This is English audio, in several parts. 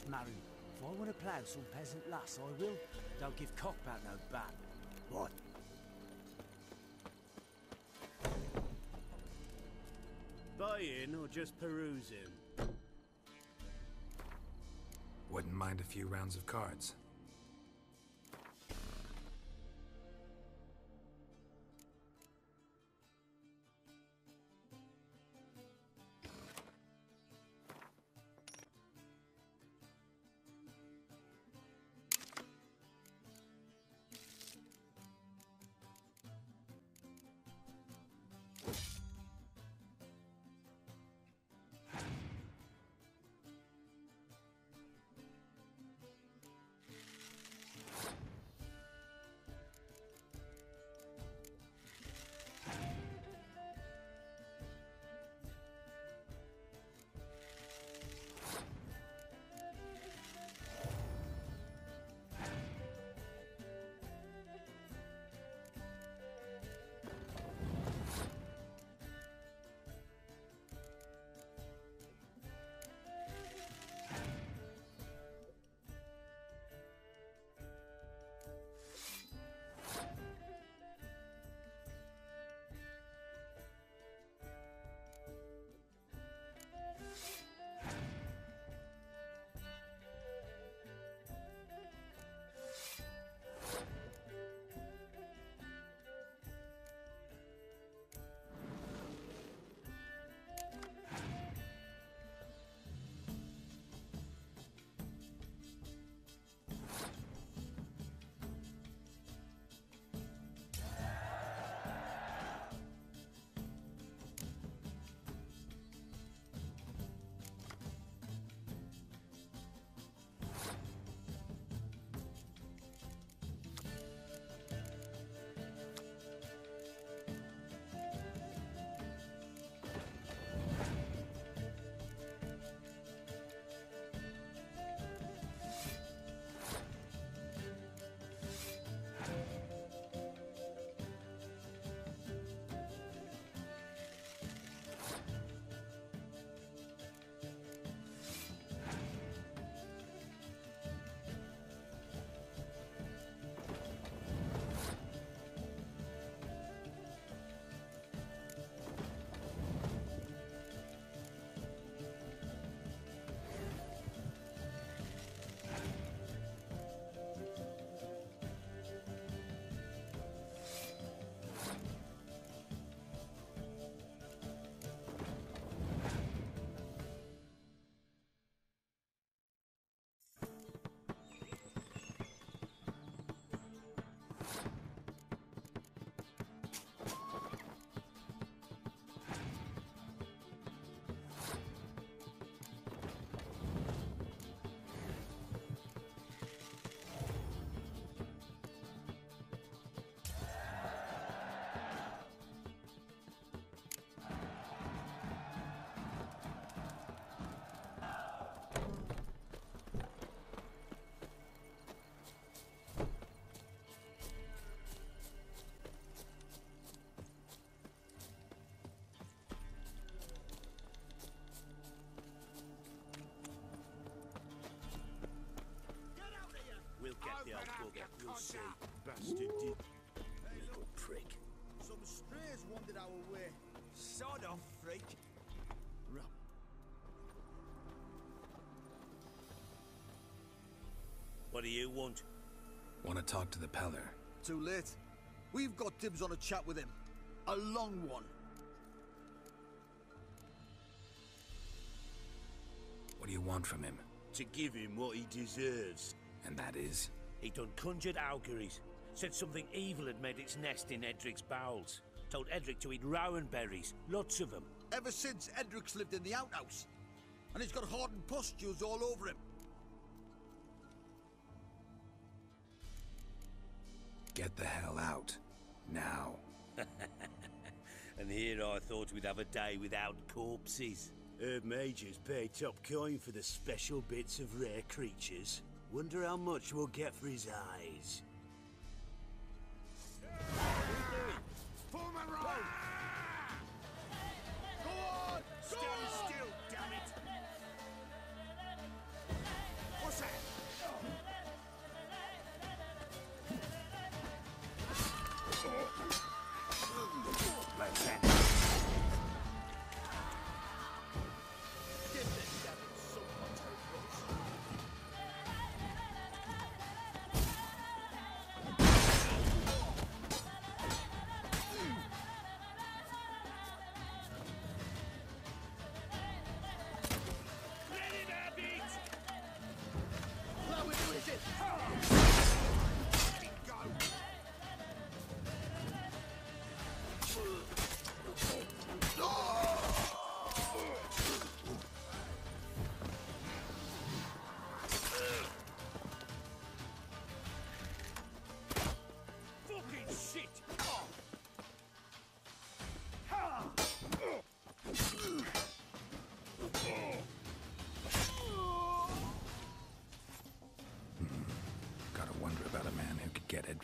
marry. If I want to plough some peasant lass, I will. Don't give cock about no bat. What? Buying or just perusing? Wouldn't mind a few rounds of cards. Get the old bugger, you'll see. Bastard did. Little prick. Some strays wandered our way. Sod off, freak. What do you want? Want to talk to the peller. Too late. We've got dibs on a chat with him. A long one. What do you want from him? To give him what he deserves. And that is? He done conjured auguries. Said something evil had made its nest in Edric's bowels. Told Edric to eat rowan berries. Lots of them. Ever since Edric's lived in the outhouse. And he's got hardened pustules all over him. Get the hell out. Now. And here I thought we'd have a day without corpses. Herb Majors pay top coin for the special bits of rare creatures. Wonder how much we'll get for his eyes. Form a row! Go on! Stand still, damn it!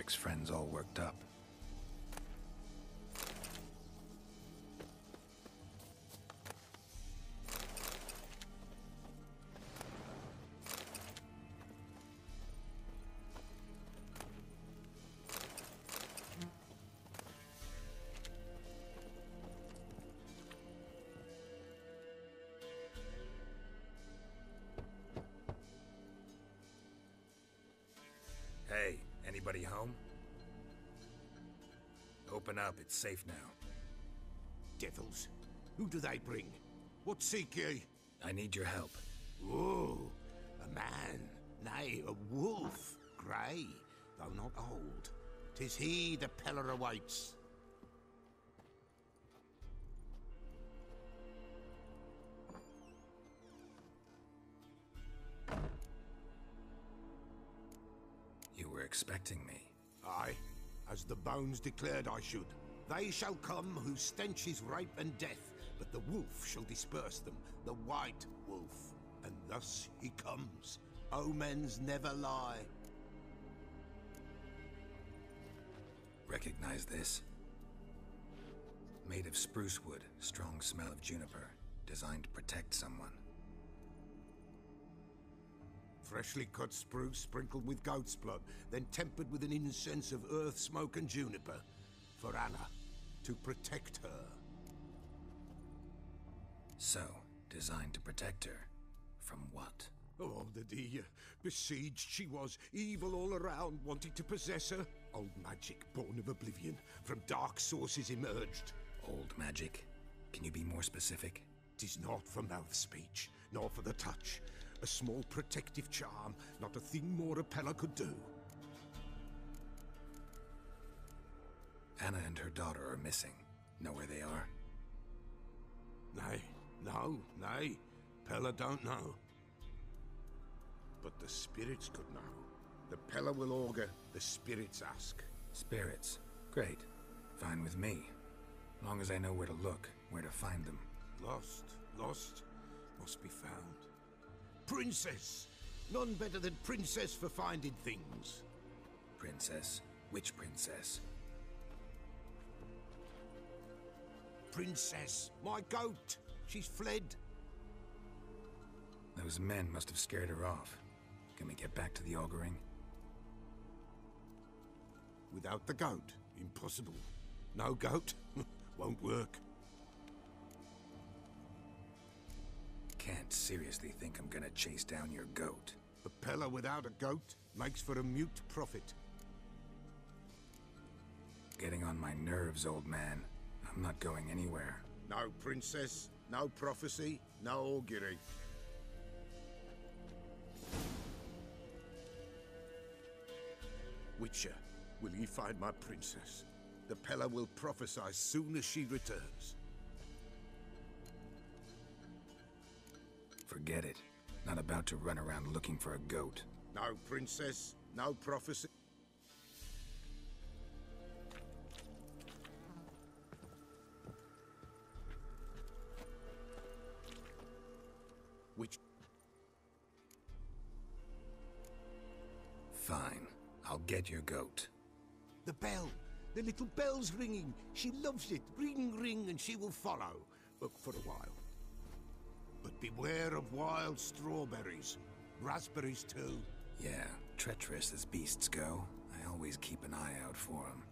Cedric's friends all worked up. Hey, anybody home? Open up, it's safe now. Devils. Who do they bring? What seek ye? I need your help. Oh, a man, nay, a wolf. Grey, though not old. 'Tis he the Peller awaits. You were expecting me. Aye, as the bones declared I should. They shall come whose stench is rape and death, but the wolf shall disperse them, the white wolf. And thus he comes. Omens never lie. Recognize this? Made of spruce wood, strong smell of juniper, designed to protect someone. Freshly cut spruce sprinkled with goat's blood, then tempered with an incense of earth, smoke and juniper. For Anna, to protect her. So, designed to protect her. From what? Oh, besieged she was, evil all around, wanting to possess her. Old magic, born of oblivion, from dark sources emerged. Old magic? Can you be more specific? 'Tis not for mouth speech, nor for the touch. A small protective charm, not a thing more a Peller could do. Anna and her daughter are missing. Know where they are? Nay. Peller don't know. But the spirits could know. The Peller will augur, the spirits ask. Spirits? Great. Fine with me. Long as I know where to look, where to find them. Lost, must be found. Princess! None better than Princess for finding things. Princess? Which princess? Princess, my goat! She's fled. Those men must have scared her off. Can we get back to the auguring? Without the goat, impossible. No goat, won't work. Can't seriously think I'm gonna chase down your goat. The Peller without a goat makes for a mute prophet. Getting on my nerves, old man. I'm not going anywhere. No princess, no prophecy, no augury. Witcher, will ye find my princess? The Peller will prophesy soon as she returns. Forget it. Not about to run around looking for a goat. No princess, no prophecy. Which... Fine. I'll get your goat. The bell! The little bell's ringing! She loves it! Ring, ring, and she will follow. But for a while. But beware of wild strawberries. Raspberries, too. Yeah, treacherous as beasts go. I always keep an eye out for them.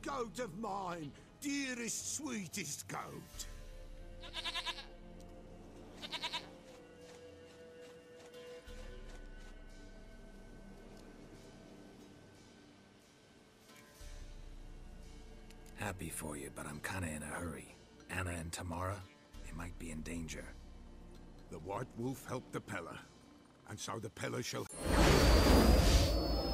goat of mine, dearest, sweetest goat. Happy for you, but I'm kinda in a hurry. Anna and Tamara, they might be in danger. The White Wolf helped the Peller, and so the Peller shall...